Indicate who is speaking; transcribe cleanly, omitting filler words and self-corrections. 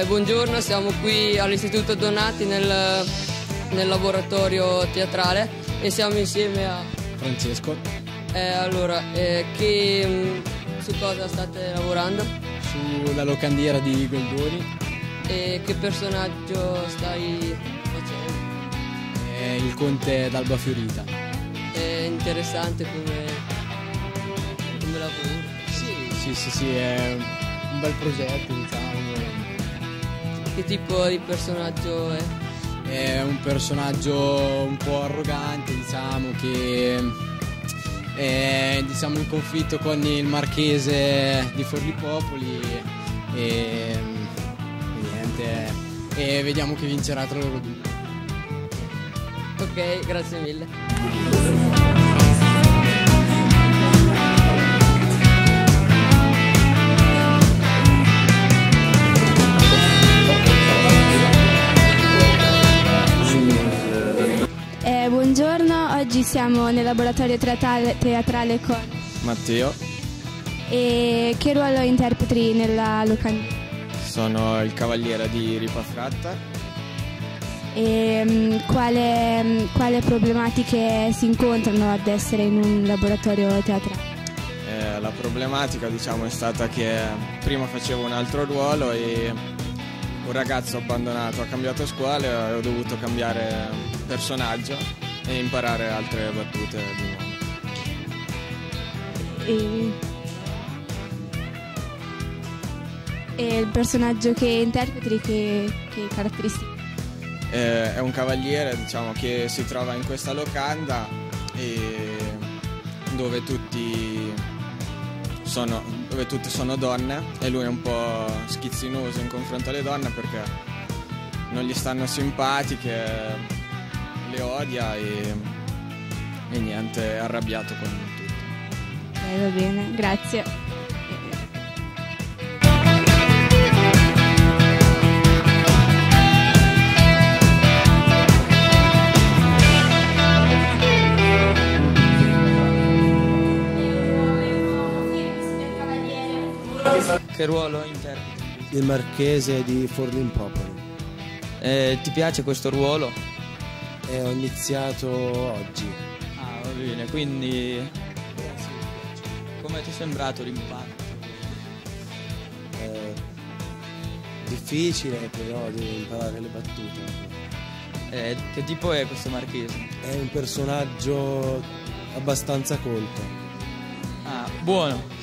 Speaker 1: Buongiorno, siamo qui all'Istituto Donati nel laboratorio teatrale e siamo insieme a
Speaker 2: Francesco.
Speaker 1: Su cosa state lavorando?
Speaker 2: Sulla locandiera di Goldoni.
Speaker 1: E che personaggio stai facendo?
Speaker 2: È il conte d'Alba Fiorita.
Speaker 1: È interessante come lavoro.
Speaker 2: Sì, è un bel progetto, diciamo.
Speaker 1: Che tipo di personaggio è?
Speaker 2: È un personaggio un po' arrogante, diciamo, che è in conflitto con il marchese di Forlipopoli e niente, e vediamo che vincerà tra loro due.
Speaker 1: Ok, grazie mille.
Speaker 3: Buongiorno, oggi siamo nel laboratorio teatrale con
Speaker 4: Matteo.
Speaker 3: E che ruolo interpreti nella locandina?
Speaker 4: Sono il cavaliere di Ripa Fratta.
Speaker 3: E quale problematiche si incontrano ad essere in un laboratorio teatrale?
Speaker 4: La problematica, diciamo, è stata che prima facevo un altro ruolo e un ragazzo abbandonato ha cambiato scuola e ho dovuto cambiare personaggio e imparare altre battute di nuovo.
Speaker 3: E il personaggio che interpreti che caratteristiche?
Speaker 4: È un cavaliere, diciamo, che si trova in questa locanda e dove tutti sono donne e lui è un po' schizzinoso in confronto alle donne perché non gli stanno simpatiche, le odia e niente, è arrabbiato con tutti.
Speaker 3: Va bene, grazie.
Speaker 5: Che ruolo interpreti?
Speaker 6: Il marchese di Forlimpopoli.
Speaker 5: Ti piace questo ruolo?
Speaker 6: Ho iniziato oggi.
Speaker 5: Ah, va bene, quindi come ti è sembrato l'impatto?
Speaker 6: Difficile, però devo imparare le battute.
Speaker 5: Che tipo è questo marchese?
Speaker 6: È un personaggio abbastanza colto.
Speaker 5: Ah, buono.